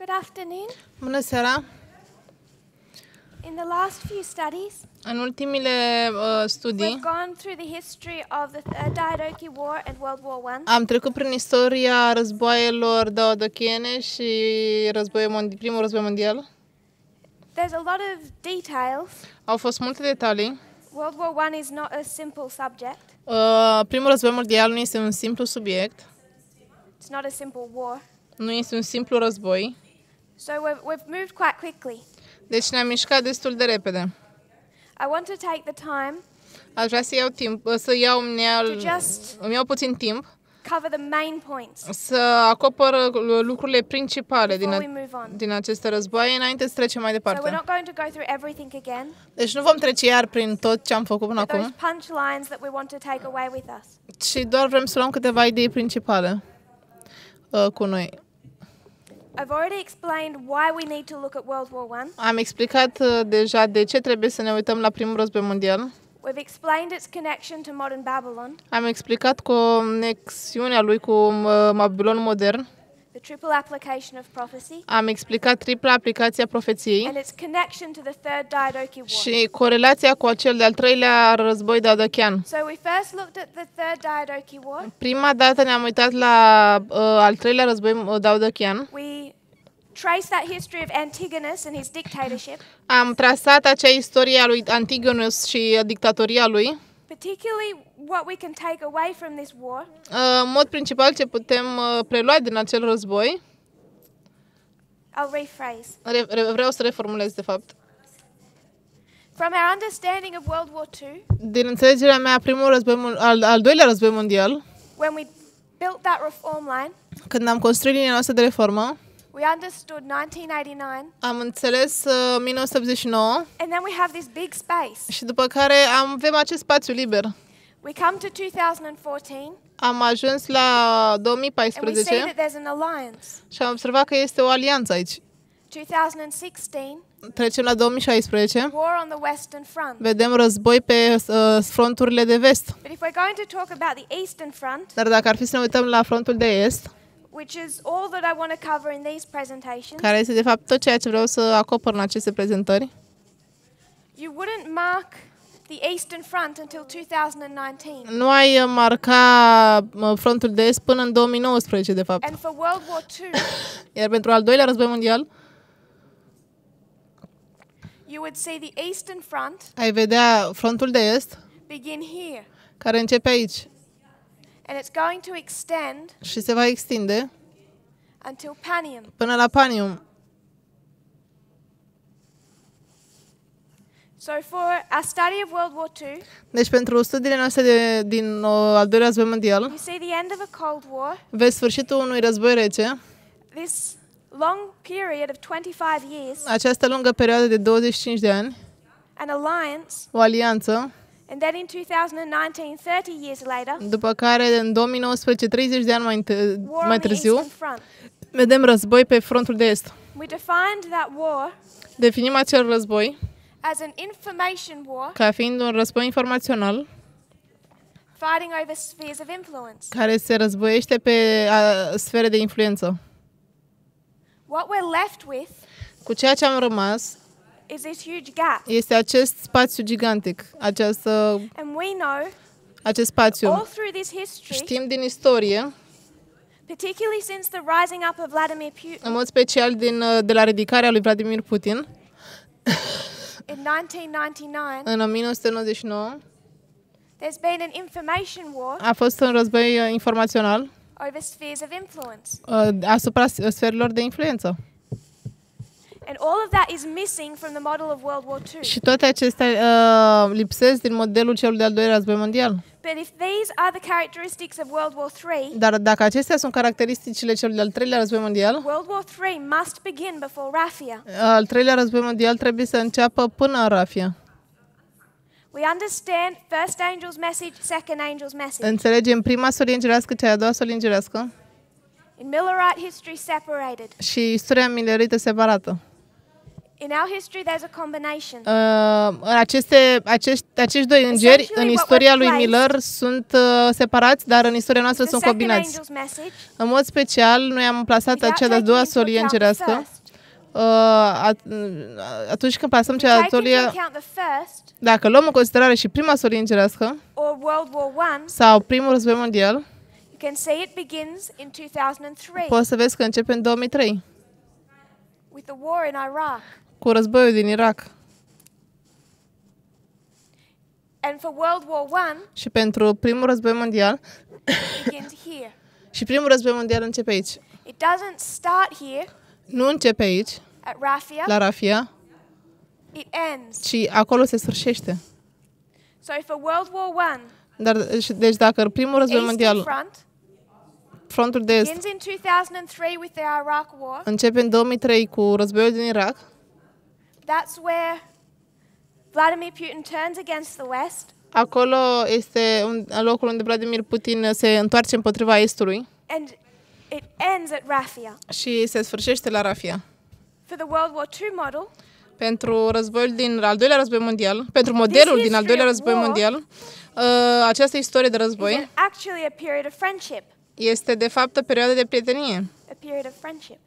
Good afternoon. Bună seara! In the last few studies, În ultimile studii we've gone through the history of the Third Diadochi War and World War I. am trecut prin istoria războaielor daodochiene și primul război mondial. There's a lot of details. Au fost multe detalii. World War I is not a simple subject. Primul război mondial nu este un simplu subiect, It's not a simple war. nu este un simplu război, So we've moved quite quickly. deci ne-am mișcat destul de repede. I want to take the time Aș vrea să iau timp, îmi iau puțin timp cover the main points să acopăr lucrurile principale before we move on. din aceste războaie înainte să trecem mai So we're departe. not going to go through everything again. Deci nu vom trece iar prin tot ce am făcut până But those acum, punchlines that we want to take away with us. și doar vrem să luăm câteva idei principale cu noi. I've already explained why we need to look at World War I. Am explicat deja de ce trebuie să ne uităm la primul război mondial. We've explained its connection to modern Babylon, Am explicat conexiunea lui cu Babilonul modern. the triple application of prophecy, Am explicat tripla aplicație a profeției and its connection to the Third Diadochi War. și corelația cu cel de-al treilea război daodochean. So we first looked at the Third Diadochi War. Prima dată ne-am uitat la al treilea război daodochean. We traced that history of Antigonus and his dictatorship, Am trasat acea istorie a lui Antigonus și dictatoria lui. particularly what we can take away from this war. În mod principal ce putem prelua din acel război. I'll rephrase. Vreau să reformulez, de fapt. From our understanding of World War II, Din înțelegerea mea, al doilea război mondial, when we built that reform line, când am construit linia noastră de reformă, we understood 1989, am înțeles 1989 and then we have this big space. și după care avem acest spațiu liber. We come to 2014, Am ajuns la and we see 2014 that there's an alliance. și am observat că este o alianță aici. 2016, Trecem la 2016, war on the Western Front. vedem război pe fronturile de vest. But if we're going to talk about the Eastern Front, Dar dacă ar fi să ne uităm la frontul de est, which is all that I want to cover in these presentations, care este de fapt tot ceea ce vreau să acopăr în aceste prezentări, you wouldn't mark the Eastern Front until 2019. nu ai marca frontul de est până în 2019, de fapt. And for World War II, Iar pentru al doilea război mondial, you would see the Eastern Front ai vedea frontul de est, begin here, care începe aici and it's going to extend și se va extinde until Panium. până la Panium. So for our study of World War II, Deci pentru studiile noastre din al doilea război mondial, you see the end of a Cold War, vezi sfârșitul unui război rece, this long period of 25 years, această lungă perioadă de 25 de ani, an alliance, o alianță, and then in 2019, 30 years later, după care în 2019, 30 de ani war mai on the târziu, Eastern Front. vedem război pe frontul de est. We defined that war Definim acel război as an information war ca fiind un război informațional fighting over spheres of influence. care se războiește pe sfere de influență. What we're left with Cu ceea ce am rămas is this huge gap. este acest spațiu gigantic, And we know acest spațiu. all through this history, Știm din istorie, particularly since the rising up of Vladimir Putin în mod special de la ridicarea lui Vladimir Putin in 1999, în 1999, there's been an information war a fost un război informațional over spheres of influence. asupra sferelor de influență. And all of that is missing from the model of World War II. Și toate acestea lipsesc din modelul celui de-al doilea război mondial. But if these are the characteristics of World War III, Dar dacă acestea sunt caracteristicile celui de-al treilea război mondial, World War III must begin before Raphia. al treilea război mondial trebuie să înceapă până în Rafia. We understand first angel's message, second angel's message. Înțelegem prima solie îngerească, cea a doua solie îngerească In Millerite history, separated. și istoria milerită separată. In our history, there's a combination. Acești doi îngeri Essentially, în what istoria we're lui placed- Miller sunt separați, dar în istoria noastră The sunt second combinați. angel's message În mod special, noi am plasat without cea de-a doua taking into solie account the îngerească, first. atunci când plasăm Take into solia, account the first dacă luăm în considerare și prima solie îngerească or World War I, sau primul război mondial, you can see it begins in 2003 poți să vezi că începe în 2003 with the war in Iraq. cu războiul din Irak. And for World War I, Și pentru primul război mondial, it begins here. și primul război mondial începe aici. It doesn't start here Nu începe aici, at Rafia, la Rafia, it ends. ci acolo se sfârșește. So for World War I, Dar, deci dacă primul război Eastern mondial, Front frontul de est, begins in 2003 with the Iraq War. începe în 2003 cu războiul din Irak, That's where Vladimir Putin turns against the West acolo este locul unde Vladimir Putin se întoarce împotriva Estului and it ends at Rafia. și se sfârșește la Rafia. For the World War II model, Pentru războiul din al doilea război mondial, pentru modelul din al doilea război mondial, această istorie de is război actually a period of friendship. este de fapt o perioadă de prietenie. A period of friendship.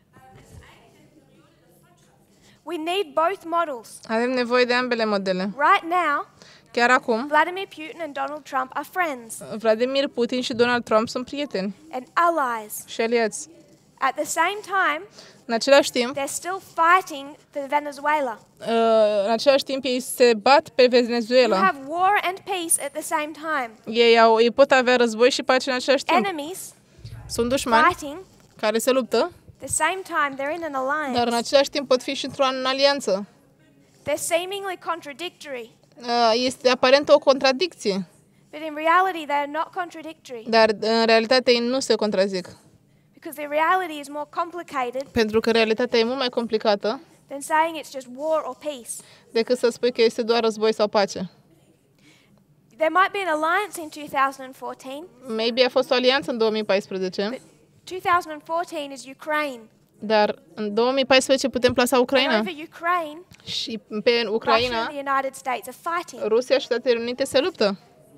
We need both models. Avem nevoie de ambele modele. Right now, Chiar acum, Vladimir Putin and Donald Trump are friends Vladimir Putin și Donald Trump sunt prieteni and allies. și aliați. At the same time, În același timp, they're still fighting for Venezuela. în același timp ei se bat pe You Venezuela. have war and peace at the same time. Ei pot avea război și pace în același timp. Enemies Sunt dușmani fighting. care se luptă, At the same time, they're in an dar în alliance. același timp pot fi și într-o alianță. They're seemingly contradictory, Este aparent o contradicție, but in reality, they're not contradictory dar în realitate ei nu se contrazic. because the reality is more complicated Pentru că realitatea e mult mai complicată than saying it's just war or peace. decât să spui că este doar război sau pace. There might be an alliance in 2014, Maybe a fost o alianță în 2014, but 2014 is Ukraine. dar în 2014 putem plasa And Ucraina. over Ukraine, Și pe Russia and Ucraina, the United States are fighting. Rusia și Statele Unite se luptă.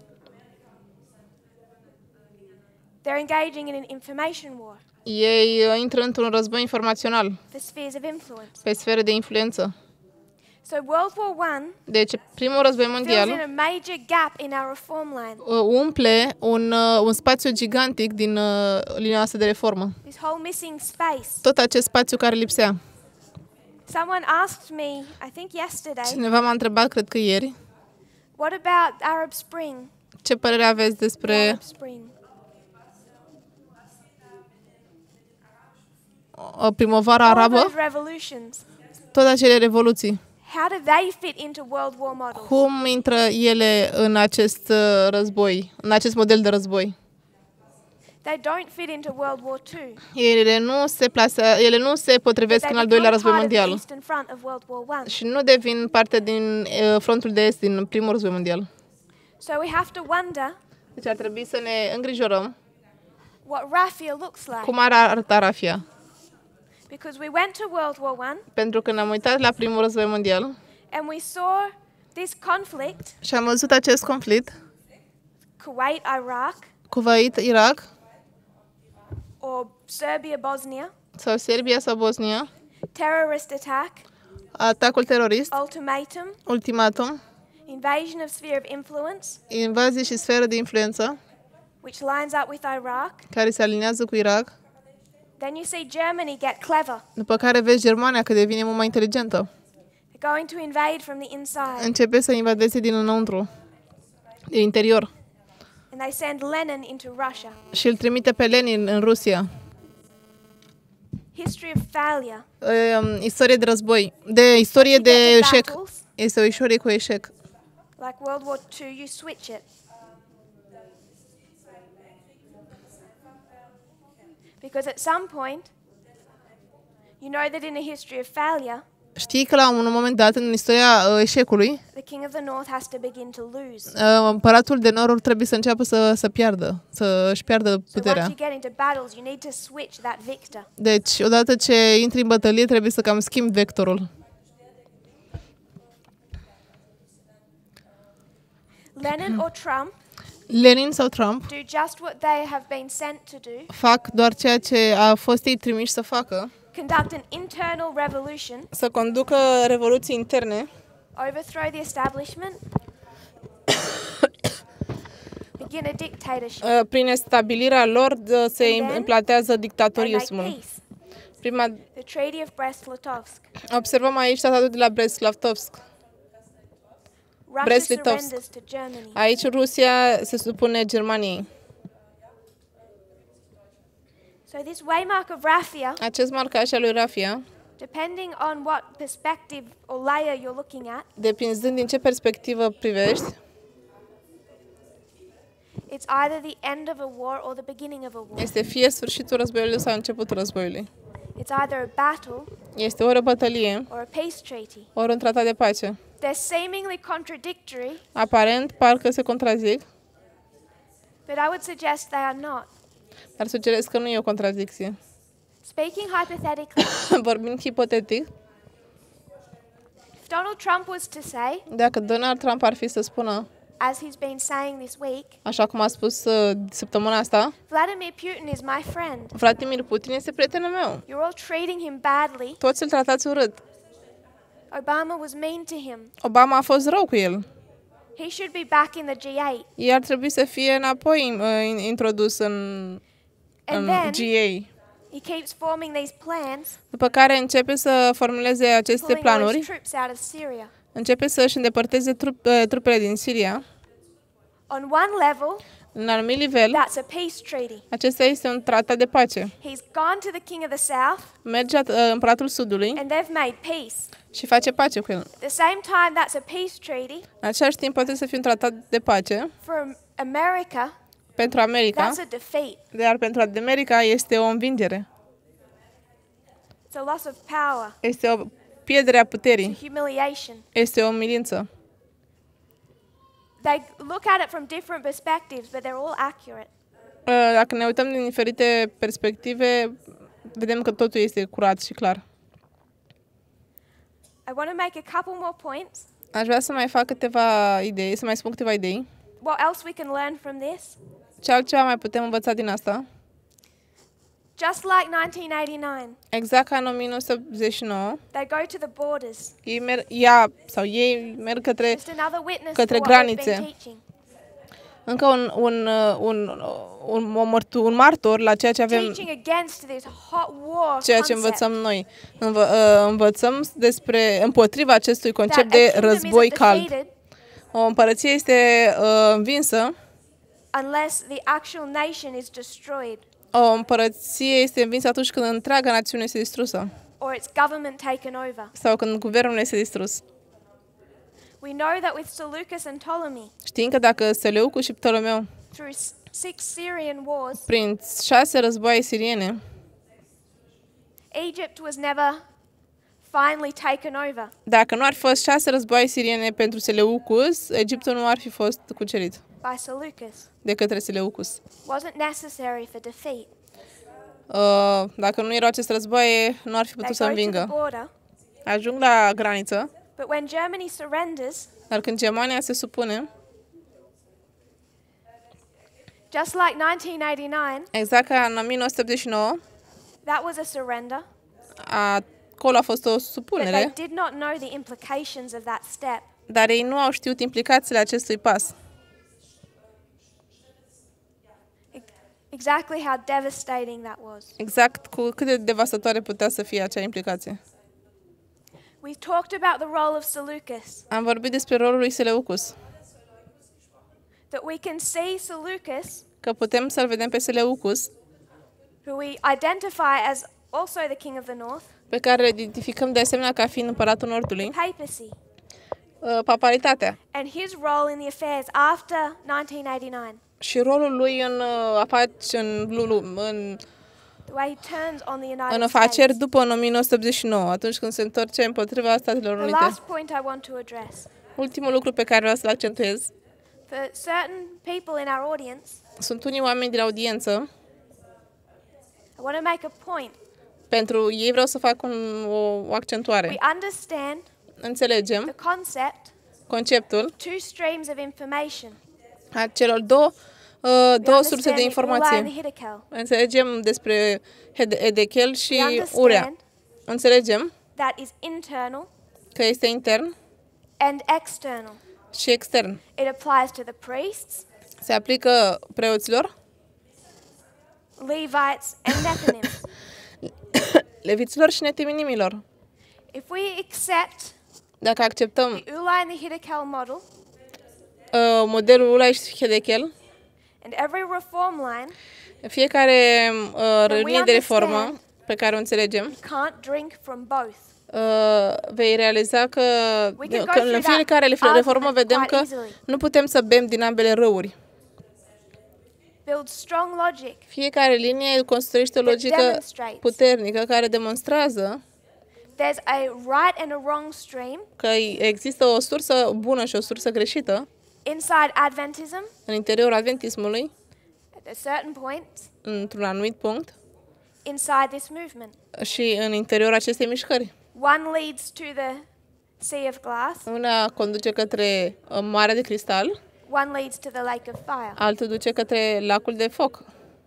They're engaging in an information war Ei intră într-un război informațional for spheres of influence. pe sfere de influență. So World War I Deci primul război fills in mondial a major gap in our reform line. umple un spațiu gigantic din linia noastră de reformă. This whole missing space. Tot acest spațiu care lipsea. Someone asked me, I think yesterday, Cineva m-a întrebat, cred că ieri, what about Arab Spring? ce părere aveți despre Arab Spring. primăvara All arabă, those revolutions. toate acele revoluții. How do they fit into World War models? Cum intră ele în acest război, în acest model de război? They don't fit into World War II. Ele nu se potrivesc în al doilea război mondial Eastern Front of World War I. și nu devin parte din frontul de est din primul război mondial. So we have to wonder Deci ar trebui să ne îngrijorăm what Rafia looks like. cum ar arăta Rafia. Because we went to World War I Pentru că ne-am uitat la primul război mondial and we saw this conflict, și am văzut acest conflict, Kuwait, Iraq, Kuwait, Irak, or Serbia, Bosnia, sau Serbia sau Bosnia, terrorist attack, atacul terorist, ultimatum, ultimatum, invasion of sphere of influence, invazie și sferă de influență, which lines up with Iraq. care se aliniază cu Irak, Then you see Germany get clever. după care vezi Germania că devine mult mai inteligentă. They're going to invade from the inside. Începe să invadeze din înăuntru, din interior, And they send Lenin into Russia. și îl trimite pe Lenin în Rusia. History of failure. Istorie de război, istorie You de get to eșec. battles, Este o istorie cu eșec. like World War II, you switch it. Because at some point, you know that in a history of failure, Știi că la un moment dat, în istoria eșecului, the king of the north has to begin to lose. împăratul de nord trebuie să înceapă să piardă, să își piardă So once puterea. you get into battles, you need to switch that victor. Deci, odată ce intri în bătălie, trebuie să cam schimbi vectorul. Lenin or Trump Lenin sau Trump do just what they have been sent to do, fac doar ceea ce a fost ei trimiși să facă, conduct an internal revolution, să conducă revoluții interne, overthrow the establishment, begin a dictatorship, prin stabilirea lor se And then implantează and make dictatoriismul. peace. Prima, The Treaty of Brest-Litovsk. observăm aici tratatul de la Brest-Litovsk. Russia Brest-Litovsk. surrenders to Germany. Aici Rusia se supune Germaniei. So this waymark of raffia, Acest marcaj al lui Rafia, depending on what perspective or layer you're looking at, depinzând din ce perspectivă privești, it's either the end of a war or the beginning of a war. este fie sfârșitul războiului sau începutul războiului. It's either a battle Este ori o bătălie, or a peace treaty. ori un tratat de pace. They're seemingly contradictory, Aparent, parcă se contrazic, but I would suggest they are not. dar sugerez că nu e o contradicție. Speaking hypothetically, Vorbind hipotetic, if Donald Trump was to say, dacă Donald Trump ar fi să spună, as he's been saying this week, așa cum a spus săptămâna asta, Vladimir Putin is my friend. Vladimir Putin este prietenul meu. You're all treating him badly. Toți îl tratați urât. Obama was mean to him. Obama a fost rău cu el. He should be back in the G8. El ar trebui să fie înapoi introdus în And then GA. he keeps forming these plans, După care începe să formuleze aceste pulling all his planuri, troops out of Syria. începe să își îndepărteze trupele din Siria. On one level, În anumit nivel, that's a peace treaty. acesta este un tratat de pace. He's gone to the king of the south Merge împăratul Sudului and they've made peace. și face pace cu el. At the same time, that's a peace treaty În același timp poate să fie un tratat de pace for America. pentru America, That's a defeat. dar pentru America este o învingere. It's a loss of power. Este o pierdere a It's puterii. a humiliation. Este o umilință. They look at it from different perspectives, but they're all accurate. Dacă ne uităm din diferite perspective, vedem că totul este curat și clar. I want to make a couple more points. Aș vrea să mai fac câteva idei, să mai spun câteva idei. What else we can learn from this? Ce altceva mai putem învăța din asta? Just like 1989, Exact ca în 1989, they go to the borders. ei merg către Just another witness către for what we've been granițe. teaching. încă un martor la ceea ce avem, Teaching against this hot war ceea ce concept. învățăm noi. Învățăm împotriva acestui concept That a de kingdom război isn't cald. defeated O împărăție este învinsă, unless the actual nation is destroyed o împărăție este învinsă atunci când întreaga națiune este distrusă or its government taken over. sau când guvernul este distrus. We know that with Seleucus and Ptolemy, Știm că dacă Seleucus și Ptolomeu, through 6 Syrian wars, prin 6 războaie siriene, Egypt was never finally taken over. dacă nu ar fi fost 6 războaie siriene pentru Seleucus, Egiptul nu ar fi fost cucerit By Seleucus. de către Seleucus. Wasn't necessary for defeat. Dacă nu erau aceste războaie, nu ar fi They putut să go to the învingă. border, Ajung la graniță, but when Germany surrenders, dar când Germania se supune, just like 1989, exact ca în 1989, that was a surrender, acolo a fost o but they supunere, did not know the implications of that step. dar ei nu au știut implicațiile acestui pas. Exactly how devastating that was. Exact cu cât de devastatoare putea să fie acea implicație. We talked about the role of Seleucus, Am vorbit despre rolul lui Seleucus, that we can see Seleucus, că putem să-l vedem pe Seleucus, who we identify as also the king of the north, pe care îl identificăm de asemenea ca fiind împăratul Nordului, papacy, papalitatea and his role in the affairs after 1989, și rolul lui the way he turns on the United în afaceri States. după 1989, atunci când se întorce împotriva Statelor The Unite. last point I want to address, Ultimul lucru pe care vreau să-l accentuez, for certain people in our audience, sunt unii oameni din audiență, I want to make a point. pentru ei vreau să fac o accentuare. We understand Înțelegem the concept, conceptul two streams of information. a celor două două surse understand de the Ula and the informație. Hiddekel. Înțelegem despre Edechel We și Urea. understand Înțelegem that is internal că este intern and external. și extern. It applies to the priests, Se aplică preoților, Levites, and Nethinims. leviților și netiminimilor. If we accept Dacă acceptăm the Ula and the Hiddekel model, modelul Ula și Hedechel, and every reform line, fiecare reuniune de reformă understand- pe care o înțelegem, you can't drink from both. vei realiza că, We can go că through în fiecare that reformă argument vedem quite că easily. nu putem să bem din ambele râuri. Build strong logic Fiecare linie construiește o that logică demonstrates puternică care demonstrează there's a right and a wrong stream că există o sursă bună și o sursă greșită inside Adventism în interiorul adventismului, at a certain point, într-un anumit punct, inside this movement. și în interiorul acestei mișcări. One leads to the Sea of Glass, Una conduce către Marea de Cristal, one leads to the Lake of Fire. altul duce către lacul de foc.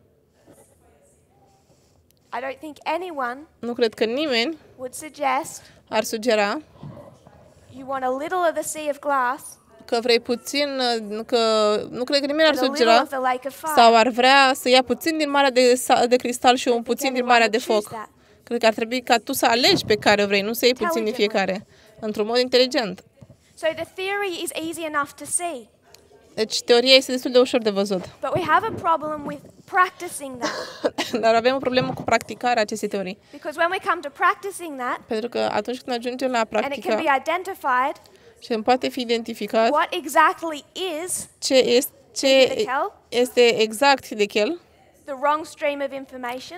I don't think anyone Nu cred că nimeni would suggest ar sugera you want a little of the Sea of Glass că vrei puțin, că nu cred că nimeni ar and a little sugera of the Lake of Fire. sau ar vrea să ia puțin din Marea de Cristal și un I think puțin din anyone Marea de would choose Foc. that. Cred că ar trebui ca tu să alegi pe care vrei, nu să iei puțin din fiecare, într-un mod inteligent. So the theory is easy enough to see, Deci teoria este destul de ușor de văzut. but we have a problem with practicing that. Dar avem o problemă cu practicarea acestei teorii. Because when we come to practicing that, Pentru că atunci când ajungem la and it can practica be identified și îmi poate fi identificat what exactly is ce Hiddekel, este exact Hiddekel, the wrong stream of information,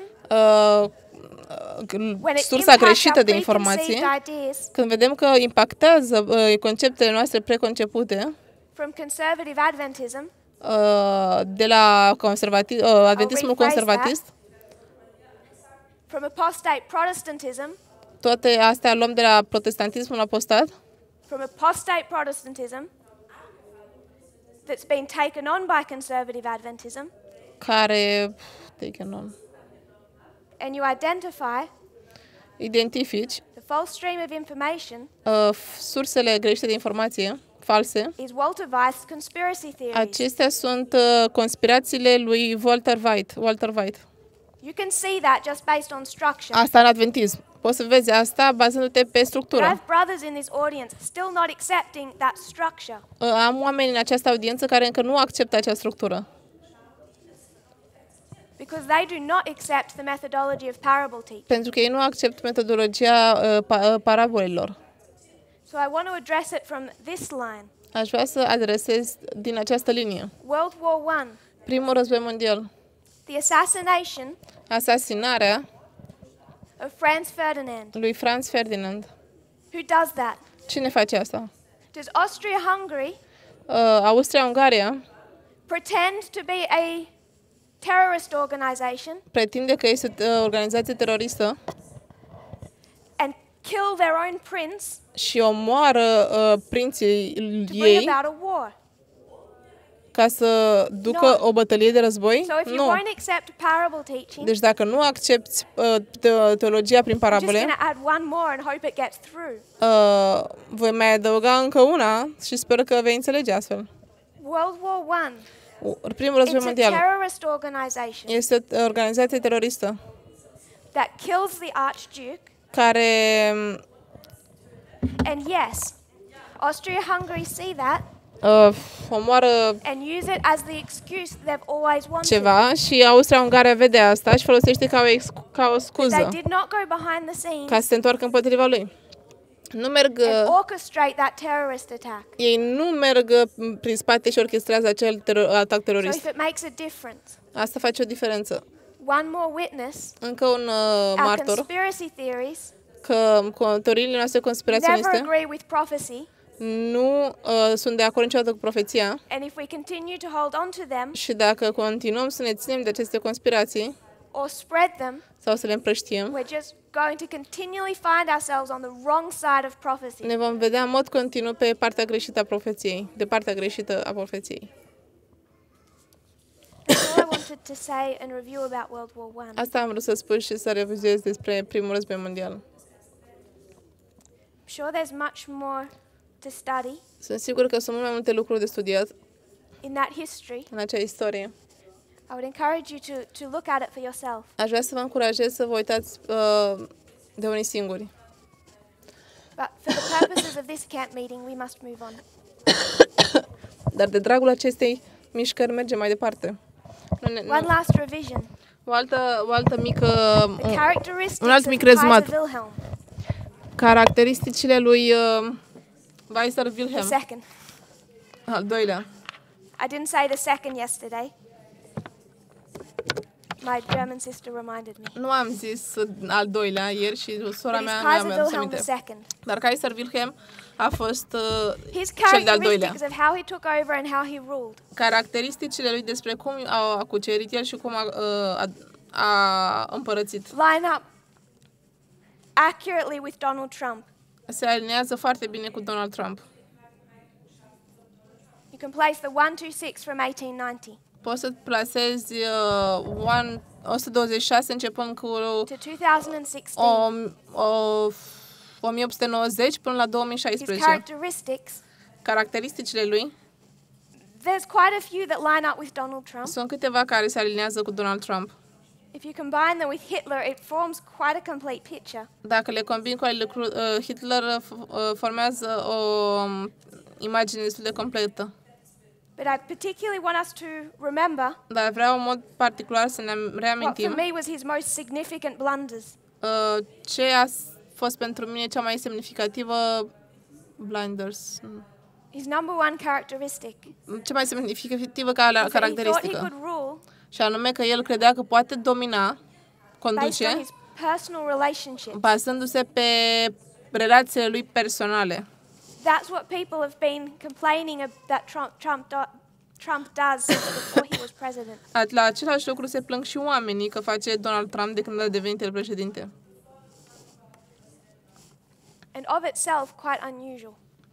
when it sursa impacts greșită our de informație, preconceived ideas când vedem că impactează conceptele noastre preconcepute from conservative Adventism, de la adventismul rephrase conservatist, from apostate Protestantism, toate astea luăm de la protestantismul apostat, from apostate Protestantism that's been taken on by conservative Adventism, care taken on, and you identifici the false stream of information sursele greșite de informație, false. is Walter Weiss's conspiracy theories. Acestea sunt conspirațiile lui Walter White. You can see that just based on structure. Asta în adventism. Poți să vezi asta bazându-te pe But I structură. have brothers in this audience still not accepting that structure. Am oameni în această audiență care încă nu acceptă acea structură. Because they do not accept the methodology of parable teaching. Pentru că ei nu acceptă metodologia parabolelor. So I want to address it from this line. Aș vrea să adresez din această linie. World War I, Primul război mondial. the assassination Asasinarea of Franz Ferdinand. lui Franz Ferdinand. Who does that? Cine face asta? Does Austria-Hungary Austria-Ungaria pretend to be a terrorist organization pretinde că este o organizație teroristă and kill their own prince și omoară prinții to bring ei about a war? ca să ducă o bătălie de război? So if you Nu. won't accept parable teaching, Deci dacă nu accepti teologia prin I'm just parabole, going to add one more and hope it gets through. voi mai adăuga încă una și sper că vei înțelege astfel. World War I, Primul război it's a mondial terrorist organization este o organizație teroristă that kills the Archduke. care And yes, Austria-Hungary see that omoară and use it as the excuse they've always wanted. ceva și Austria-Ungaria vede asta și folosește ca o They scuză did not go behind the scenes ca să se întoarcă împotriva lui. Nu merg, and orchestrate that terrorist attack. ei nu merg prin spate și orchestrează acel atac So terorist. if it makes a difference, Asta face o diferență. one more witness, Încă un our martor conspiracy theories că teoriile noastre never conspiraționiste agree with prophecy, nu sunt de acord niciodată cu profeția and if we continue to hold on to them și dacă continuăm să ne ținem de aceste conspirații or spread them, sau să le împrăștiem, we're just going to continually find ourselves on the wrong side of prophecy. ne vom vedea în mod continuu pe partea greșită a profeției, de partea greșită a profeției. wanted to say and review about World War I. Asta am vrut să spun și să revizuiesc despre primul război mondial. I'm sure there's much more to study Sunt sigur că sunt mult mai multe lucruri de studiat in that history. în acea istorie. I would encourage you to look at it for yourself. Aș vrea să vă încurajez să vă uitați de unii singuri. But for the purposes of this camp meeting, we must move on. Dar de dragul acestei mișcări mergem mai departe. One last revision. O altă mică, The characteristics un alt of mic Kaiser rezumat. Wilhelm Caracteristicile lui Kaiser the Wilhelm, second. al doilea. I didn't say the second yesterday. My German sister reminded me. Nu am zis al doilea ieri și sora But mea it's mi-a Kaiser adus Wilhelm the aminte. second. Dar Kaiser Wilhelm a fost His cel de-al doilea. characteristics of how he took over and how he ruled Caracteristicile lui despre cum a cucerit el și cum a împărățit line up accurately with Donald Trump. se alinează foarte bine cu Donald Trump. You can place the 126 from 1890 Poți să plasezi 126 începând cu to 2016. 1890 până la His 2016. characteristics, Caracteristicile lui there's quite a few that line up with Donald Trump. sunt câteva care se alinează cu Donald Trump. If you combine them with Hitler, it forms quite a complete picture. Dacă le combin cu ale lui Hitler, formează o imagine destul de completă. But I particularly want us to remember Dar vreau în mod particular să ne what for reamintim me was his most significant blunders. ce a fost pentru mine cea mai semnificativă blinders. His number one characteristic Cea mai semnificativă is that he thought he caracteristică. could rule Și anume că el credea că poate domina, based on conduce, his personal relationships. bazându-se pe relațiile lui personale. That's what people have been complaining that Trump does since before he was president. La același lucru se plâng și oamenii că face Donald Trump de când a devenit el președinte. And of itself, quite unusual.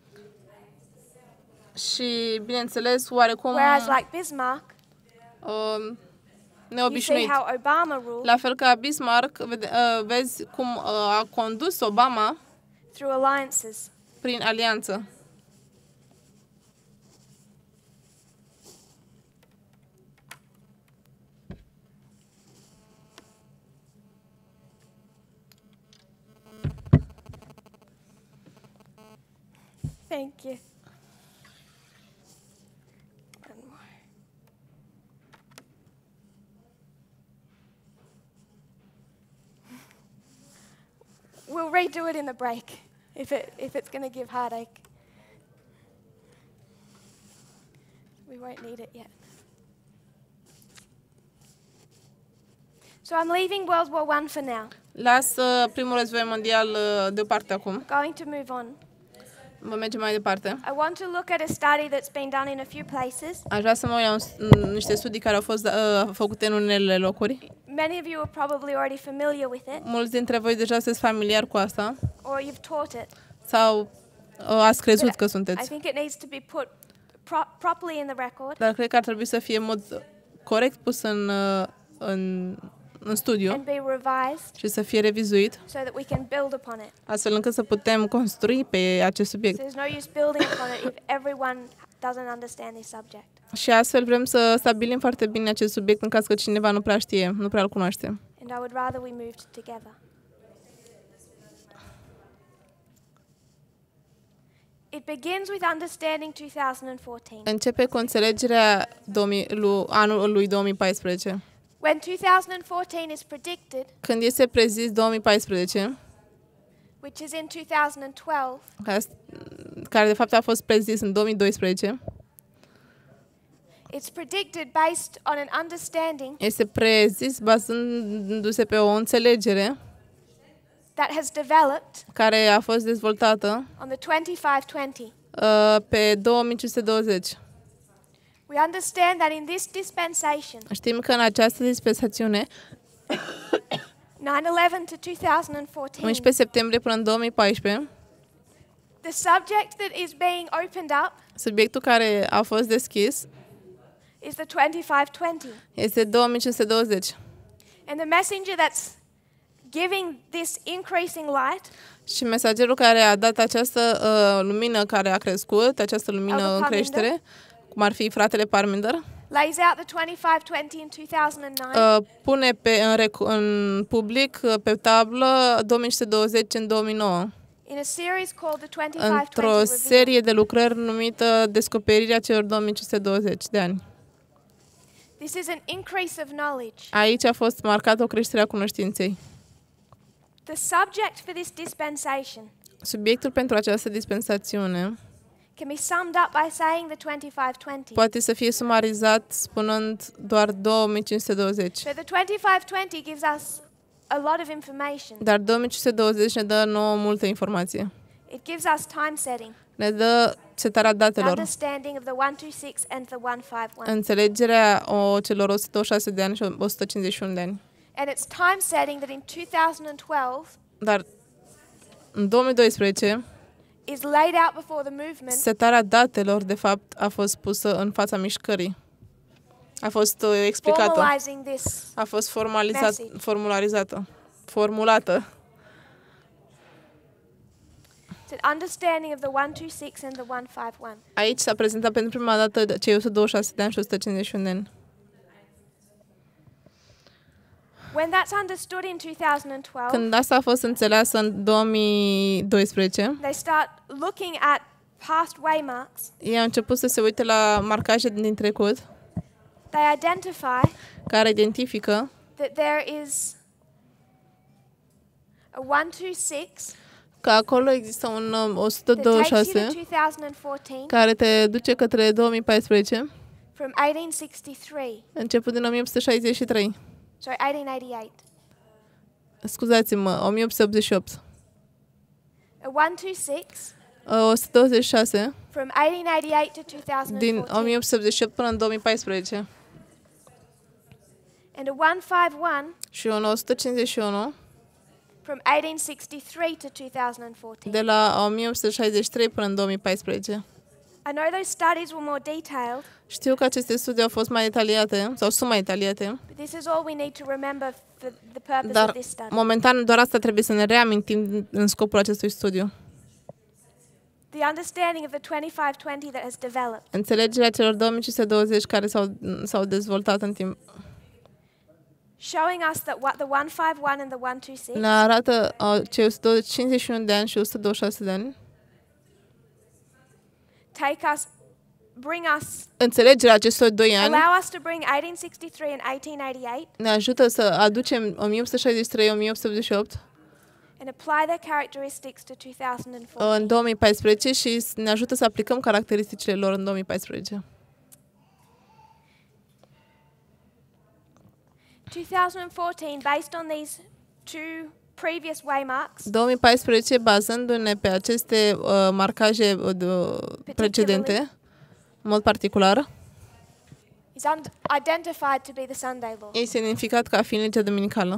Și, bineînțeles, oarecum Whereas, like Bismarck, you see neobișnuit. how Obama ruled La fel ca Bismarck, vezi cum a condus Obama through alliances. prin alianță. Thank you. One more. We'll redo it in the break if it's going to give heartache. We won't need it yet. So I'm leaving World War I for now. Las primul război mondial deoparte acum. Going to move on. Vom merge mai departe. I want to look at a study that's been done in a few places. Aș vrea să mă uit la niște studii care au fost făcute în unele locuri. Many of you are probably already familiar with it, Mulți dintre voi deja sunteți familiari cu asta or you've taught it. sau ați crezut But că I sunteți. think it needs to be put properly in the record Dar cred că ar trebui să fie în mod corect pus în studiu and be revised și să fie revizuit, so that we can build upon it. astfel încât să putem construi pe acest So subiect. there's no use building upon it if everyone doesn't understand this subject. Și astfel vrem să stabilim foarte bine acest subiect în caz că cineva nu prea știe, nu prea îl cunoaște. And I would rather we moved together. It begins with understanding 2014. Începe cu înțelegerea anului 2014. When 2014 is predicted, Când este prezis 2014, which is in 2012, care de fapt a fost prezis în 2012, it's predicted based on an understanding este prezis bazându-se pe o înțelegere that has developed care a fost dezvoltată on the 2520. pe 2520. We understand that in this dispensation, Știm că în această dispensațiune, 9/11 to 2014, 11 septembrie până în 2014, the subject that is being opened up subiectul care a fost deschis is the 2520. Este 2520. And the messenger that's giving this increasing light, Și mesagerul care a dat această lumină care a crescut, această lumină în creștere, cum ar fi fratele Parminder, lays out the 2520 in 2009. Pune în public pe tablă 2520 în 2009. In a series called the 2520 Într-o Revealed. serie de lucrări numită Descoperirea celor 2520 de ani. This is an increase of knowledge. Aici a fost marcată o creștere a cunoștinței. The subject for this dispensation Subiectul pentru această dispensațiune can be summed up by saying the 2520. poate să fie sumarizat spunând doar 2520. So the 2520 gives us a lot of information. Dar 2520 ne dă nouă multă informație. It gives us time setting, Ne dă setarea datelor, understanding of the 126 and the 151. înțelegerea celor 126 de ani și 151 de ani. And it's time setting that in 2012 Dar în 2012, is laid out before the movement setarea datelor, de fapt, a fost pusă în fața mișcării. A fost explicată. formalizing this. A fost Message. formulată. It's an understanding of the 126 and the 151. Aici s-a prezentat pentru prima dată cei 126 de ani și 151 de ani. When that's understood in 2012, Când asta a fost înțeleasă în 2012, they start looking at past waymarks. ei au început să se uite la marcaje din trecut, They identify care identifică that there is a 126 că acolo există un that takes you to 126 2014 care te duce către 2014, from 1863. început din 1863. Sorry, 1888. Scuzați-mă, 1888. A 126 126 from 1888 to din 2014. 1888 până în 2014 And a 151 și un 151 from 1863 to 2014. de la 1863 până în 2014. I know those studies were more detailed, Știu că aceste studii au fost mai detaliate sau sunt mai detaliate, but this is all we need to remember for the purpose of dar this study. momentan doar asta trebuie să ne reamintim în scopul acestui studiu. The understanding of the 2520 that has developed Înțelegerea celor 2520 care s-au dezvoltat în timp showing us that what the 151 and the 126 ne arată cei 151 de ani și 126 de ani. bring us, Înțelegerea acestor 2 ani allow us to bring 1863 and 1888 ne ajută să aducem 1863-1888 and apply their characteristics to 2014. în 2014 și ne ajută să aplicăm caracteristicile lor în 2014. 2014, based on these two previous waymarks, 2014, bazându-ne pe aceste marcaje precedente, în mod particular, is identified to be the Sunday law. este identificat ca fiind legea dominicală.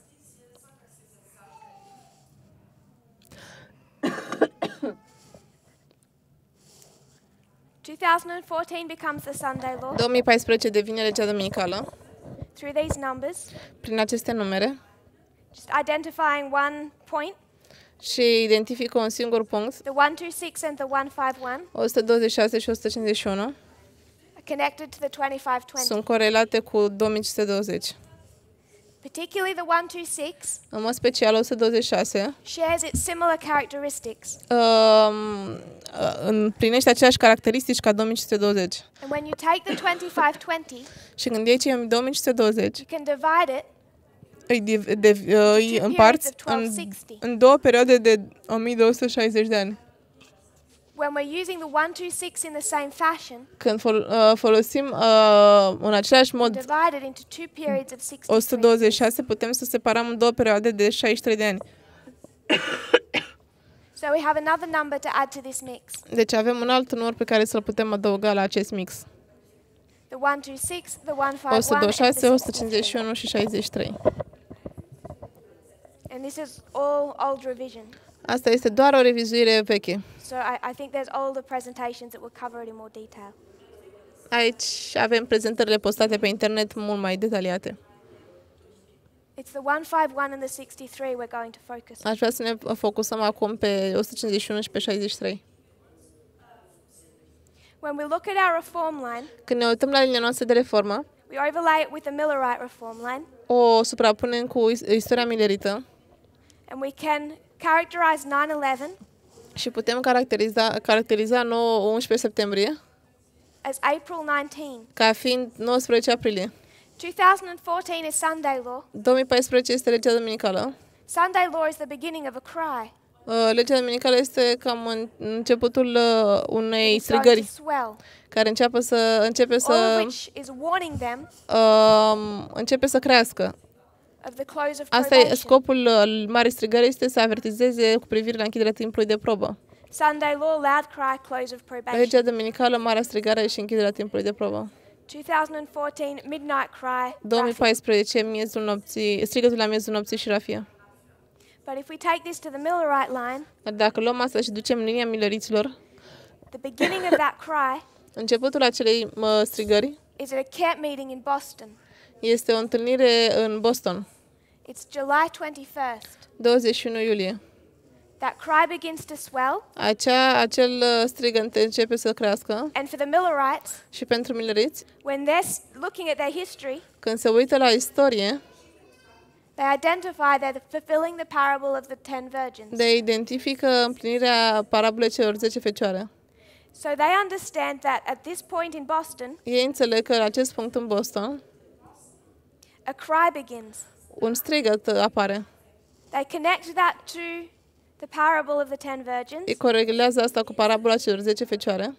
becomes the Sunday law 2014 devine legea dominicală through these numbers, prin aceste numere just identifying one point, și identifică un singur punct, the 126 and the 151, 126 și 151, are connected to the 2520. sunt corelate cu 2520. Particularly the 126 În mod special, 126 shares its similar characteristics. împlinește aceleași caracteristici ca 2520. And when you take the 2520, Și când iei cei 2520, you can divide it îi împarți în două perioade de 1260 de ani. when we're using the 126 in the same fashion, Când folosim în același mod divide it into two periods of 63. 126, putem să separăm în două perioade de 63 de ani. So we have another number to add to this mix. Deci avem un alt număr pe care să-l putem adăuga la acest mix. The 126, the 151, 126, and the 63. 151 și 63. And this is all old revision. Asta este doar o revizuire veche. So I think there's older presentations that will cover it in more detail. Aici avem prezentările postate pe internet mult mai detaliate. It's the 151 and the 63 we're going to focus on. Aș vrea să ne focusăm acum pe 151 și pe 63. When we look at our reform line, Când ne uităm la linia noastră de reformă, we overlay it with the Millerite reform line, o suprapunem cu istoria millerită and we can characterize 9/11 și putem caracteriza 11 septembrie as April 19. ca fiind 19 aprilie. 2014 is Sunday law. 2014 este legea duminicală. Sunday law is the beginning of a cry. Legea duminicală este cam începutul unei It's going strigări to swell. care începe All of să which is warning them începe să crească. of the close of Asta e probation. scopul marii strigări, este să avertizeze cu privire la închiderea timpului de probă. Sunday law, loud cry, close of probation. Legea duminicală, marea strigare și închiderea timpului de probă. 2014, midnight cry, raffia. 2014, miezul nopții, strigătul la miezul nopții și rafia. But if we take this to the Millerite line, Dar dacă luăm asta și ducem în linia milleriților, the beginning of that cry începutul acelei strigări is at a camp meeting in Boston. este o întâlnire în Boston, It's July 21st. 21 iulie. That cry begins to swell, Acel strig începe să crească and for the Millerites, și pentru milleriți, when they're looking at their history, când se uită la istorie, they identify they're fulfilling the parable of the 10 virgins. de identifică împlinirea parabolei celor 10 fecioare. So they understand that at this point in Boston, Ei înțeleg că la acest punct în Boston, a cry begins. un strigăt apare. They connect that to the parable of the 10 virgins, Ei corelează asta cu parabola celor 10 fecioare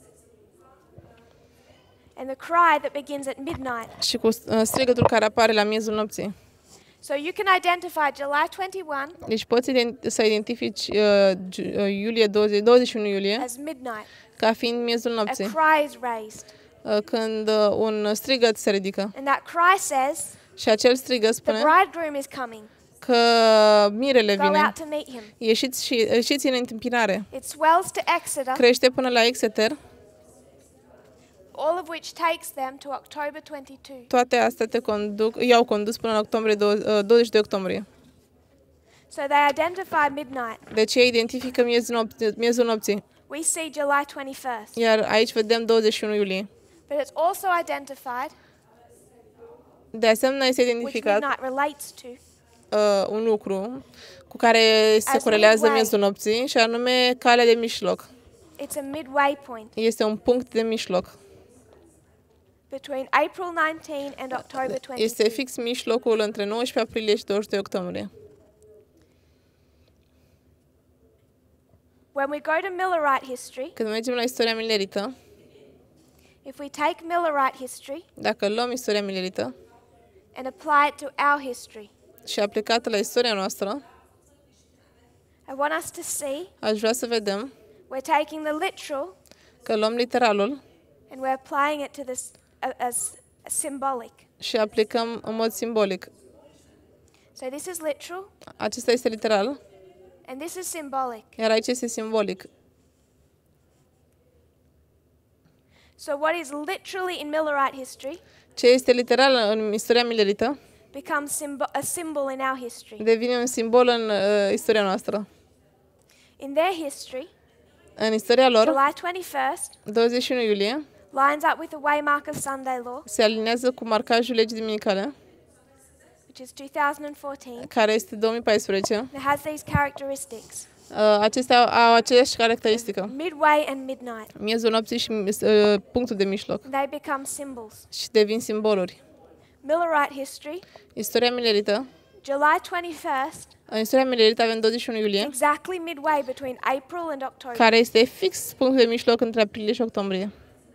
and the cry that begins at midnight. și cu strigătul care apare la miezul nopții. So you can identify July 21 Deci poți să identifici iulie 21 iulie as midnight. ca fiind miezul A nopții, cry is raised. când un strigăt se ridică. And that cry says, Și acel strigăt the spune bridegroom is coming. că mirele Go vine. out to meet him. Ieșiți în întâmpinare. It swells to Exeter, Crește până la Exeter. all of which takes them to October 22. Toate astea i-au condus până în octombrie 22 octombrie. So they identify midnight. Deci ei identifică miezul nopții. We see July 21st. Iar aici vedem 21 iulie. But it's also identified, De asemenea, este which identificat midnight relates to, un lucru cu care se As corelează midway. miezul nopții și anume calea de mijloc. it's a midway point Este un punct de mijloc. between April 19 and October 22. Este fix mijlocul între 19 aprilie și 22 octombrie. When we go to Millerite history, Când mergem la istoria millerită, if we take Millerite history dacă luăm istoria millerită and apply it to our history, și aplicată la istoria noastră, I want us to see aș vrea să vedem we're taking the literal că luăm literalul and we're applying it to this as symbolic. și aplicăm în mod simbolic. So this is literal Acesta este literal, and this is symbolic. iar aici este simbolic. So what is literally in Millerite history Ce este literal în istoria millerită becomes a symbol in our history. devine un simbol în istoria noastră. In their history, În istoria lor, July 21st 21 iulie lines up with the waymark of Sunday law, se alinează cu marcajul legii duminicale, which is 2014. care este 2014. It has these characteristics: Acestea au aceeași caracteristică. midway and midnight. Miezul nopții și punctul de mijloc. They become symbols. Și devin simboluri. Millerite history, Istoria millerită. July 21st, În istoria millerită avem 21 iulie, exactly midway between April and October. care este fix punctul de mijloc între aprilie și octombrie.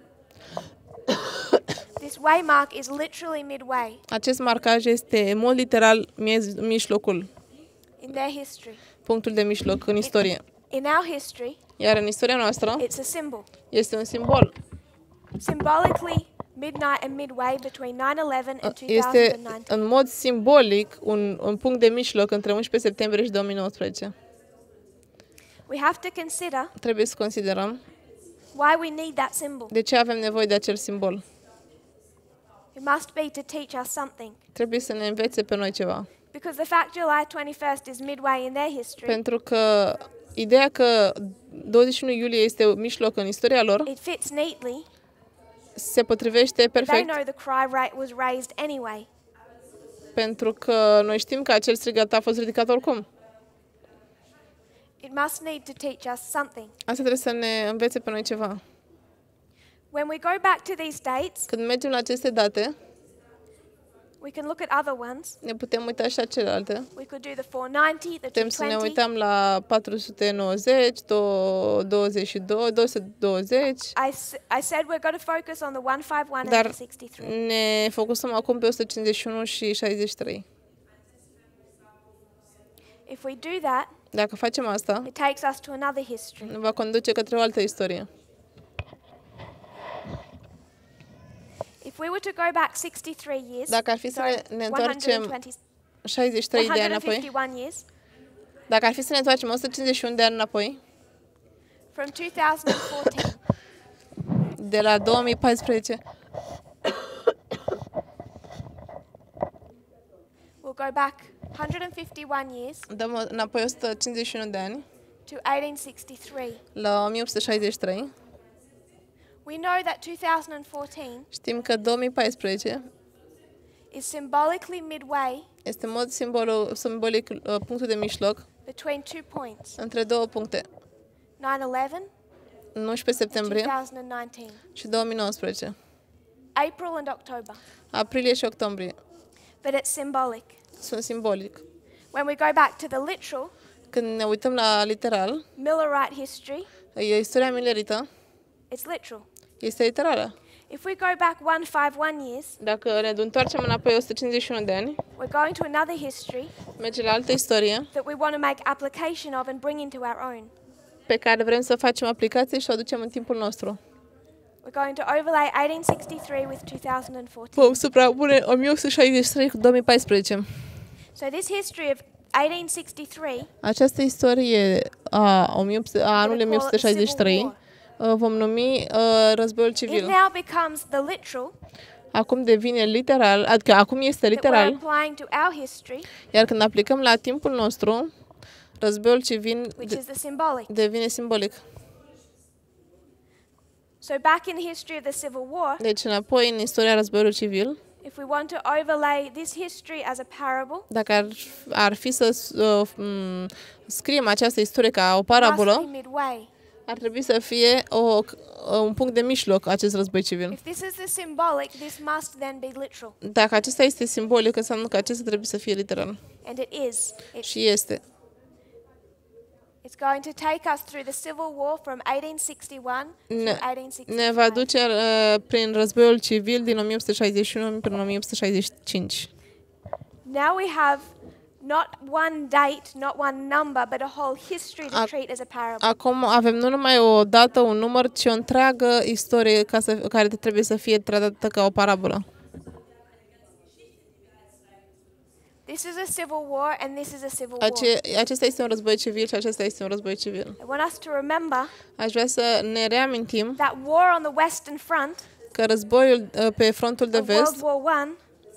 This waymark is literally midway Acest marcaj este în mod literal mijlocul, in their history. punctul de mijloc în istorie. In our history, Iar în istoria noastră it's a symbol. este un simbol. Symbolically, midnight and midway between 9/11 and Este 2019. în mod simbolic un punct de mijloc între 11 septembrie și 2019. We have to consider Trebuie să considerăm Why we need that symbol. De ce avem nevoie de acel simbol? It must be to teach us something. Trebuie să ne învețe pe noi ceva. Because the fact July 21st is midway in their history, Pentru că ideea că 21 iulie este mijloc în istoria lor it fits neatly. se potrivește They perfect know the cry was raised anyway. pentru că noi știm că acel strigat a fost ridicat oricum. It must need to teach us something. Asta trebuie să ne învețe pe noi ceva. When we go back to these dates, Când mergem la aceste date, we can look at other ones. ne putem uita și la celelalte. We could do the 490, the Putem să ne 220. uităm la 490, 222, 220, I said we're going to focus on the 151 dar and the 63. ne focusăm acum pe 151 și 63. If we do that, Dacă facem asta, it takes us to another history. ne va conduce către o altă istorie. If we were to go back 63 years, Dacă ar fi să ne întoarcem 120, 63 de ani înapoi, 151 years, dacă ar fi să ne întoarcem 151 de ani înapoi, from 2014, de la 2014, we'll go back 151 years dăm înapoi 151 de ani, to 1863. la 1863. We know that 2014 Știm că 2014 is symbolically midway este în mod simbolic punctul de mijloc between 2 points, între două puncte, 9/11 11 and septembrie 2019, și 2019, April and October. aprilie și octombrie. But it's symbolic. Sunt simbolic. When we go back to the literal, Când ne uităm la literal, Millerite history, istoria millerită it's literal. este literală. If we go back 151 years, Dacă ne întoarcem înapoi 151 de ani, we're going to another history merge la altă istorie that we want to make application of and bring into our own. pe care vrem să facem aplicație și o aducem în timpul nostru. We're going to overlay 1863 with 2014. Vom suprapune 1863 cu 2014. So this history of 1863, Această istorie a anului We'll call it the Civil 1863 vom numi războiul it civil. now becomes the literal Acum devine literal, adică acum este that we're literal, applying to our history, iar când aplicăm la timpul nostru, războiul civil which is the symbolic. devine simbolic. So back in the history of the Civil War, Deci înapoi în istoria războiului civil, if we want to overlay this history as a parable, dacă ar fi să scriem această istorie ca o it must parabolă, be midway. ar trebui să fie un punct de mijloc acest război civil. If this is the symbolic, this must then be literal. Dacă acesta este simbolic, înseamnă că acesta trebuie să fie literal. And it is. Și este. It's going to take us through the Civil War from 1861 to Ne 1865. va duce prin războiul civil din 1861 până în 1865. Now we have not one date, not one number, but a whole history to treat as a parable. Acum avem nu numai o dată, un număr, ci o întreagă istorie care trebuie să fie tratată ca o parabolă. This is a civil war and this is a civil war. Acesta este un război civil și acesta este un război civil. I want us to remember Aș vrea să ne reamintim that war on the Western Front că războiul pe frontul de of World vest, War I,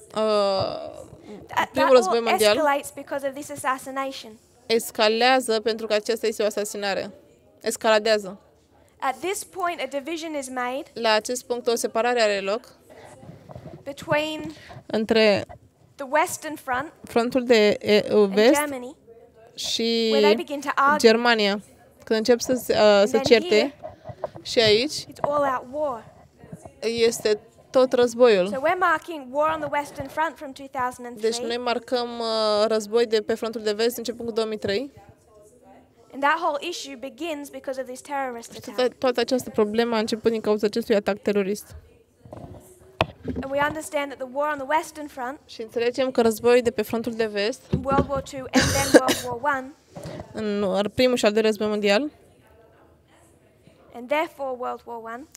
that primul război all mondial, escalates because of this assassination. escalează pentru că aceasta este o asasinare. Escaladează. At this point, a division is made La acest punct o separare are loc between între the Western Front frontul de and vest Germany, și where they begin to argue. Germania. Când încep să then certe, și aici It's all-out war. este tot războiul. So we're marking war on the Western Front from Deci 2003, noi marcăm război de pe frontul de vest începând cu 2003. and that whole issue begins because of this terrorist Și attack. toată această problemă a început din cauza acestui atac terorist. And we understand that the war on the Western Front Și înțelegem că războiul de pe frontul de vest, in World War II and then World War I, în primul și al doilea război mondial, and therefore World War I,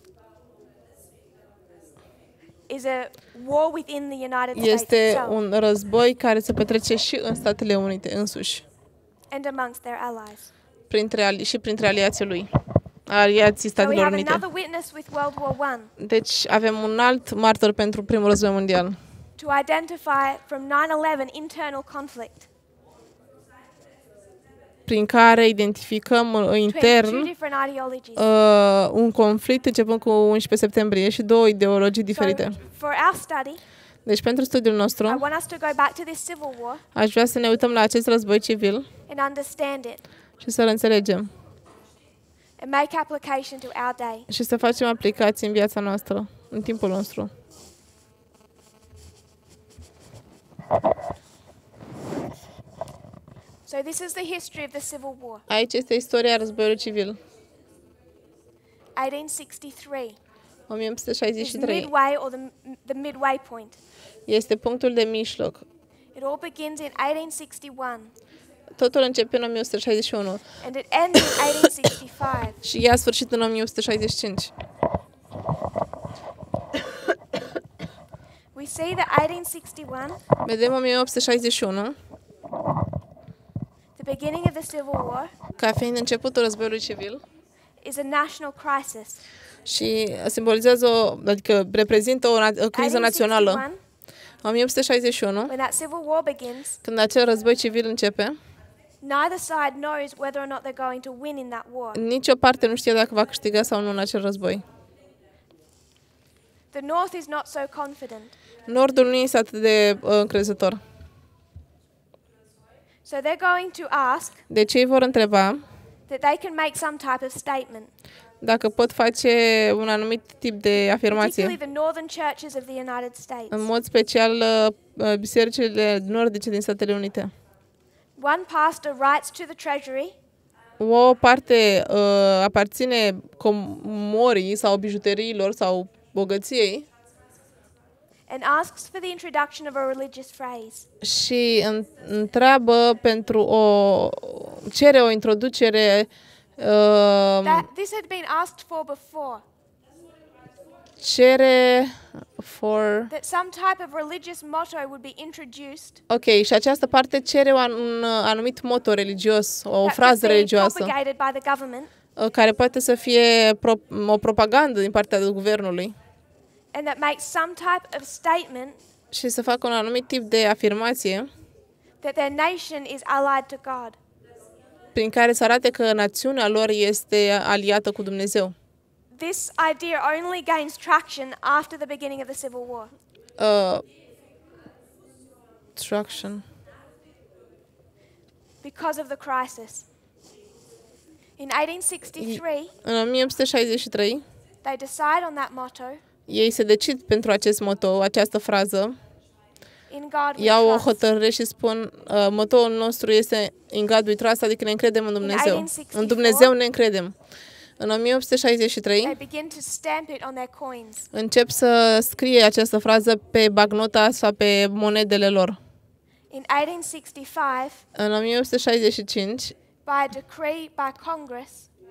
is a war within the United States este itself un război care se petrece și în Statele Unite însuși, and amongst their allies. printre aliații lui. aliații So we Statelor have Unite. another witness with World War I Deci avem un alt martor pentru Primul Război Mondial. to identify from 9/11 internal conflict Prin care identificăm between two intern different ideologies. un conflict începând cu 11 septembrie și două ideologii diferite. So for our study, Deci pentru studiul I nostru want us to go back to this civil war aș vrea să ne uităm la acest război civil and understand it și să-l înțelegem and make application to our day. și să facem aplicații în viața noastră, în timpul nostru. So this is the history of the Civil War, Aici este istoria războiului civil. 1863. It's 1863 midway or the midway point. este punctul de mijloc. It all begins in 1861 Totul începe în 1861 and it ends in 1865. și ia sfârșit în 1865. We see that 1861, Vedem 1861 the beginning of the Civil War, ca fiind începutul războiului civil is a national crisis. și simbolizează, adică reprezintă o criză națională. 1861, 1861, when that Civil War begins, când acel război civil începe, neither side knows whether or not they're going to win in that war. nicio parte nu știe dacă va câștiga sau nu în acel război. The North is not so confident. Nordul nu este atât de încrezător. So they're going to ask Deci ei vor întreba that they can make some type of statement, dacă pot face un anumit tip de afirmație. particularly the northern churches of the United States. În mod special bisericile nordice din Statele Unite. One pastor writes to the treasury O parte aparține comorii sau bijuteriilor sau bogăției and asks for the introduction of a religious phrase. și întreabă cere o introducere This had been asked for before, cere for that some type of religious motto would be introduced Ok, și această parte cere un anumit moto religios, o that could frază be religioasă, propagated by the government care poate să fie o propagandă din partea guvernului and that makes some type of statement și să facă un anumit tip de afirmație that their nation is allied to God. prin care să arate că națiunea lor este aliată cu Dumnezeu. This idea only gains traction after the beginning of the Civil War. Traction. Because of the crisis. In 1863, În 1863, they decide on that motto, ei se decid pentru acest moto, această frază, in God we iau o trust. hotărâre și spun motoul nostru este In God we trust, adică ne încredem în Dumnezeu. 1864, În Dumnezeu ne încredem. În 1863 They begin to stamp it on their coins. încep să scrie această frază pe bagnota sau pe monedele lor. In 1865, În 1865, by a decree by Congress,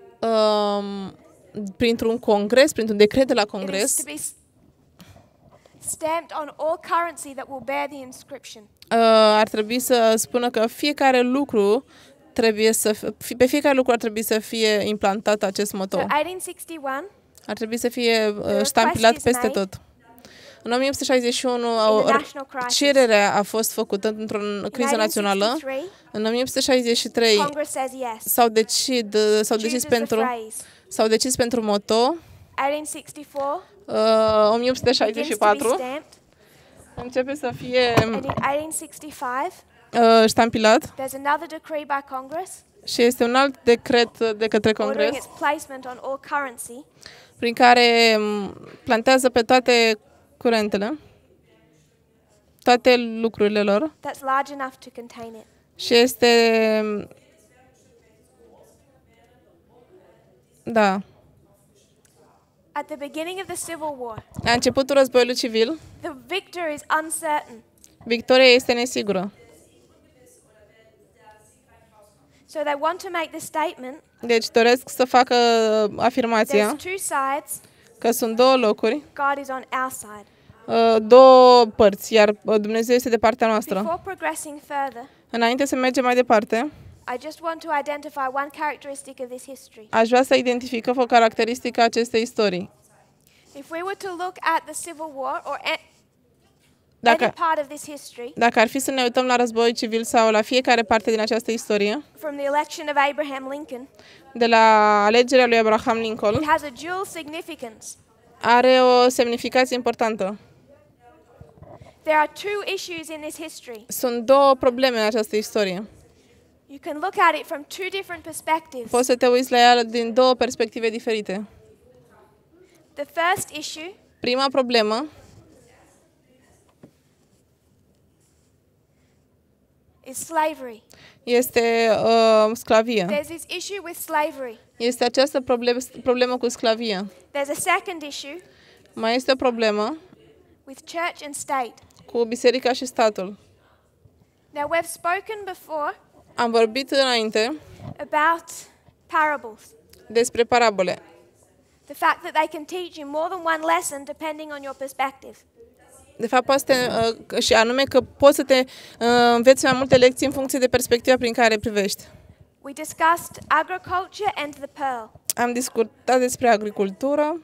printr-un congres, printr-un decret de la it is congres, to be stamped on all currency that will bear the inscription. ar trebui să spună că fiecare lucru pe fiecare lucru ar trebui să fie implantat acest So moto. 1861, Ar trebui să fie ștampilat peste tot. În 1861 national crisis. cererea a fost făcută într-o in criză națională. 1863, În 1863 Congress says yes. s-au decis pentru moto. 1864, 1864 begins to be stamped. începe să fie And in 1865, ștampilat there's another decree by Congress și este un alt decret de către ordering Congres its placement on all currency. prin care plantează pe toate curentele, toate lucrurile lor That's large enough to contain it. și este da, At the beginning of the Civil War, la începutul războiului civil, the victor is uncertain. victoria este nesigură. So they want to make the statement, Deci doresc să facă afirmația there's two sides, că sunt două locuri, God is on our side. două părți, iar Dumnezeu este de partea noastră. Before progressing further, Înainte să mergem mai departe, I just want to identify one characteristic of this history. Aș vrea să identificăm o caracteristică a acestei istorii. If we were to look at the Civil War or any part of this history, Dacă ar fi să ne uităm la războiul civil sau la fiecare parte din această istorie, from the election of Abraham Lincoln, de la alegerea lui Abraham Lincoln, it has a dual significance. are o semnificație importantă. There are two issues in this history. Sunt două probleme în această istorie. You can look at it from two different perspectives. Poți să te uiți la ea din două perspective diferite. The first issue Prima problemă is slavery. este sclavia. There's this issue with slavery. Este această problemă cu sclavia. There's a second issue Mai este o problemă with church and state. cu biserica și statul. Now, we've spoken before Am vorbit înainte about parables. despre parabole. The fact that they can teach you more than one lesson depending on your perspective. De fapt, și anume că poți să te înveți mai multe lecții în funcție de perspectiva prin care privești. We discussed agriculture and the pearl. Am discutat despre agricultură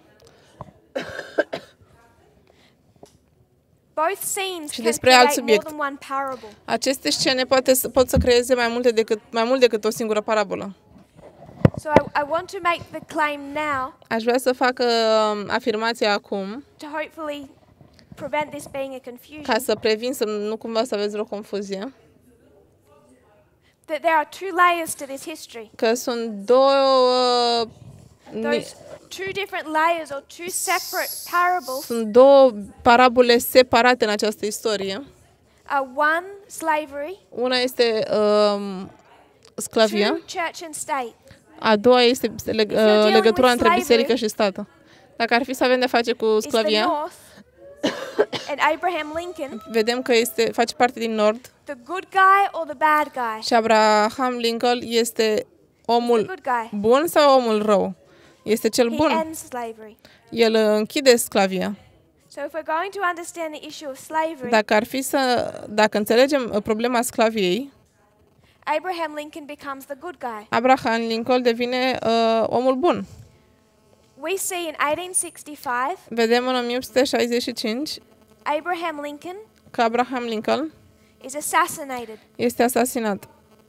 Both scenes și can despre alt create more subiect. than one parable. Aceste scene pot să creeze mai mult decât o singură parabolă. So I want to make the claim now Aș vrea să fac afirmația acum, to hopefully prevent this being a confusion, ca să previn să nu cumva să aveți o confuzie, that there are two layers to this history. că sunt două Those two different layers or two separate parables sunt două parabole separate în această istorie. are one, slavery, Una este sclavia, two, church and state. a doua este legătura între slavery, biserică și stat. Dacă ar fi să avem de face cu It's the sclavia, North and Abraham Lincoln, vedem că face parte din Nord the good guy or the bad guy? și Abraham Lincoln este The omul good guy. bun sau omul rău? Este cel He bun. ends slavery. El închide sclavia. So if we're going to understand the issue of slavery, Dacă înțelegem problema sclaviei, Abraham Lincoln becomes the good guy. Abraham Lincoln devine omul bun. We see in 1865 Vedem în 1865 Abraham Lincoln că Abraham Lincoln is assassinated. este asasinat.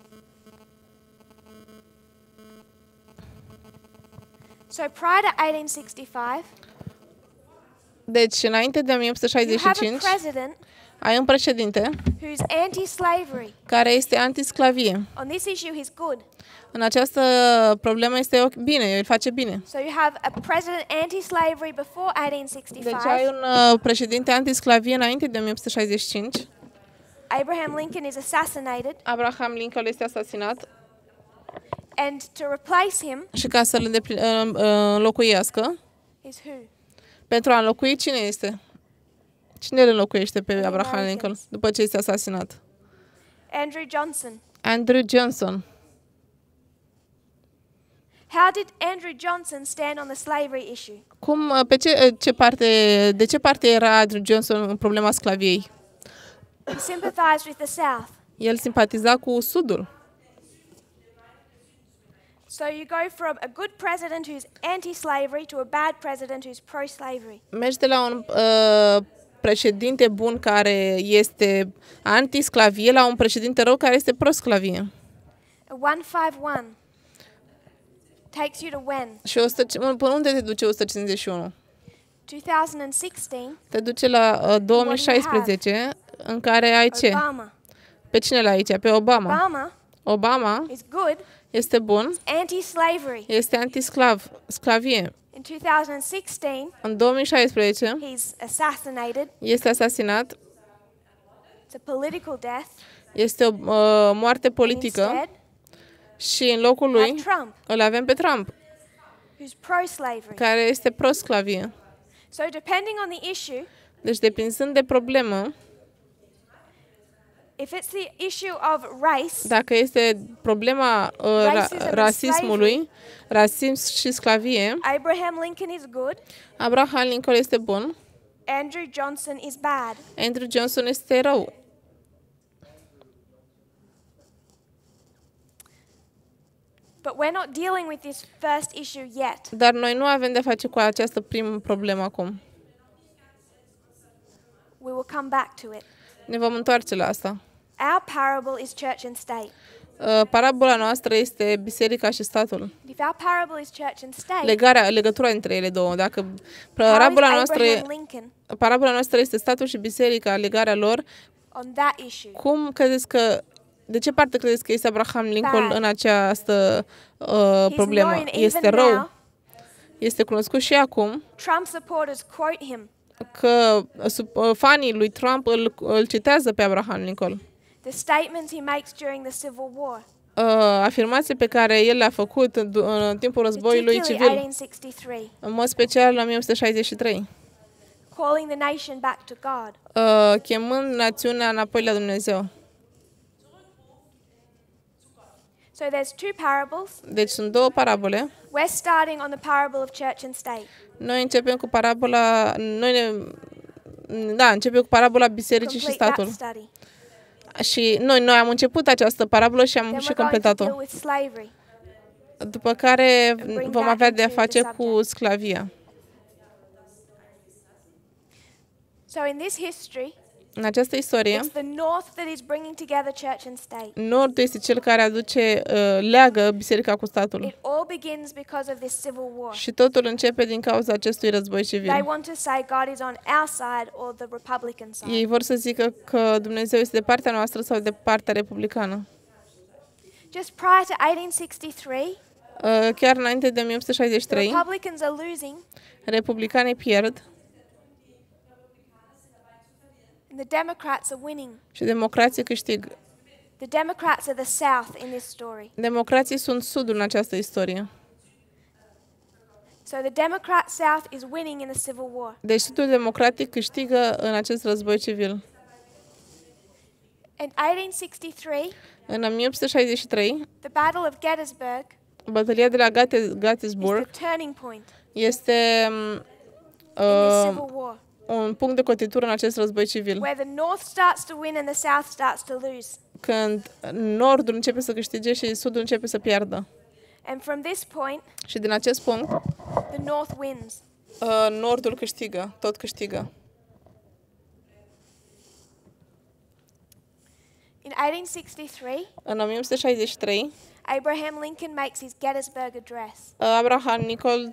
So prior to 1865, Deci, înainte de you have a 1865, president ai un președinte who's anti-slavery. care este antisclavie. On this issue, he's good. În această problemă este bine, el face bine. So you have a president anti-slavery before Deci ai 1865. un președinte antisclavie înainte de 1865. Abraham Lincoln is assassinated, Abraham Lincoln este asasinat and to replace him și ca să-l înlocuiască, is who? pentru a înlocui cine este? Cine îl înlocuiește pe The Abraham Americans. Lincoln după ce este asasinat? Andrew Johnson. Andrew Johnson. How did Andrew Johnson stand on the slavery issue? De ce parte era Andrew Johnson în problema sclaviei? He sympathized with the South. El simpatiza cu Sudul. So you go from a good president who's anti-slavery to a bad president who's pro-slavery. Mergi de la un președinte bun care este anti-sclavie la un președinte rău care este pro-sclavie. A 151 takes you to when? Și până unde te duce 151? 2016, Te duce la 2016, în care ai ce? Obama. Pe cine la aici? Pe Obama. Obama Obama is good, este bun, anti-slavery. este sclavie. In 2016, În 2016 he's assassinated. este asasinat, It's a political death. este o moarte And politică instead, și în locul we have lui Trump, îl avem pe Trump, who's pro-slavery. care este pro-sclavie. So depending on the issue, Deci depinzând de problemă, if it's the issue of race, dacă este problema Racism and rasismului, rasism și sclavie, Abraham Lincoln is good, Abraham Lincoln este bun, Andrew Johnson is bad. Andrew Johnson este rău. But we're not dealing with this first issue yet. Dar noi nu avem de face cu această primă problemă acum. We will come back to it. Ne vom întoarce la asta. Our parable is church and state. Parabola noastră este biserica și statul. If our parable is church and state, Legătura între ele două. Dacă how is parabola noastră este statul și biserica, legarea lor, on that issue? De ce parte credeți că este Abraham Lincoln în această problemă? known Este even rău. now. Este cunoscut și acum Trump supporters quote him. că fanii lui Trump îl citează pe Abraham Lincoln. The statements he makes during the Civil War, Afirmații pe care el le-a făcut în timpul războiului particularly civil, 1863, în mod special în 1963, calling the nation back to God. chemând națiunea înapoi la Dumnezeu. So there's two parables. Deci sunt două parabole. We're starting on the parable of church and state. Noi începem cu parabola începem cu parabola bisericii și Complete that statul. study. Și noi am început această parabolă și am Then și we're going to completat-o. deal with slavery. După care bring vom that avea de a into face the cu subject. sclavia. So in this history, În această istorie, it's the North that is bringing together church and state. Nordul este cel care leagă biserica cu statul. It all begins because of this civil war. Și totul începe din cauza acestui război They civil. want to say God is on our side or the Republican side. Ei vor să zică că Dumnezeu este de partea noastră sau de partea republicană. Just prior to 1863, Chiar înainte de the 1863, Republicans are losing republicanii pierd and the Democrats are winning. și democrații câștigă. The Democrats are the South in this story. Democrații sunt sudul în această istorie. So the Democrat South is winning in the Civil War. Deci sudul democratic câștigă în acest război civil. In 1863, În 1863, the Battle of Gettysburg bătălia de la is Gettysburg the turning point este in this Civil War, un punct de cotitură în acest război civil. where the North starts to win and the South starts to lose. Când nordul începe să câștige și sudul începe să piardă. And from this point, Și din acest punct, the North wins. nordul câștigă, tot câștigă. In 1863, În 1863, Abraham Lincoln makes his Gettysburg Address. Abraham Lincoln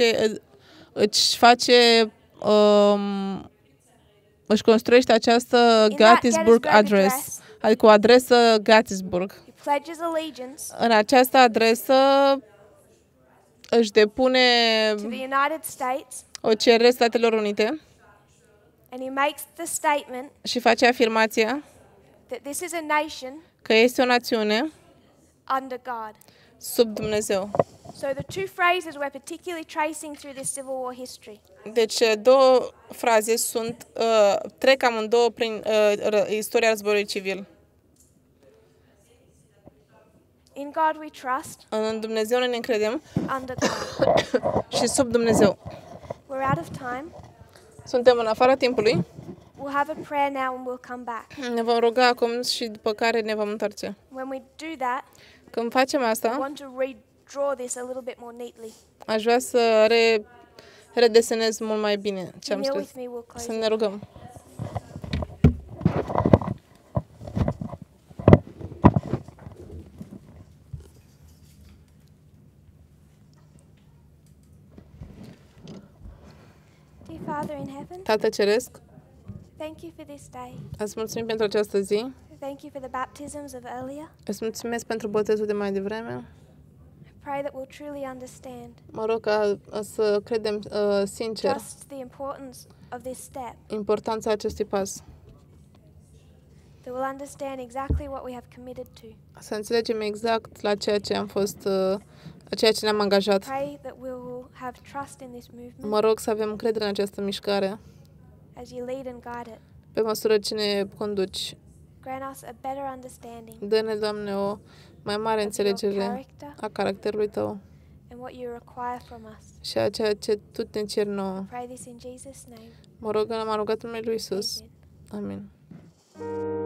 își construiește această Gettysburg Address, adică o adresă Gettysburg. He pledges allegiance În această adresă își depune to the United States, o cerere Statelor Unite and he makes the statement și face afirmația that this is a nation că este o națiune under God. sub Dumnezeu. So the two phrases we're particularly tracing through this Civil War history. Deci două fraze trec amândouă prin istoria războiului civil. In God we trust, În Dumnezeu noi ne încredem under God. și sub Dumnezeu. We're out of time. Suntem în afara timpului. We'll have a prayer now and we'll come back. Ne vom ruga acum și după care ne vom întoarce. When we do that, Când facem I asta, want to redraw this a little bit more neatly. aș vrea să redesenez mult mai bine ce am Kneel scris. with me, we'll close Să it. ne rugăm. Dear Father in heaven, Tată Ceresc, thank you for this day. îți mulțumim pentru această zi. Thank you for the baptisms of earlier. Îți mulțumesc pentru botezul de mai devreme. I pray that we'll truly understand Mă rog ca să credem sincer just the importance of this step. importanța acestui pas. That we'll understand exactly what we have committed to. Să înțelegem exact la ceea ce am fost, ceea ce ne-am angajat. Pray that we will have trust in this movement Mă rog să avem încredere în această mișcare, as you lead and guide it. pe măsură ce ne conduci. Grant us a better understanding Dă-ne, Doamne, o mai mare of your înțelegere character a caracterului Tău and what you require from us. și a ceea ce Tu ne ceri nouă. Pray this in Jesus' name. Mă rog, m-am rugat în numele Lui Iisus. Amen. Amin.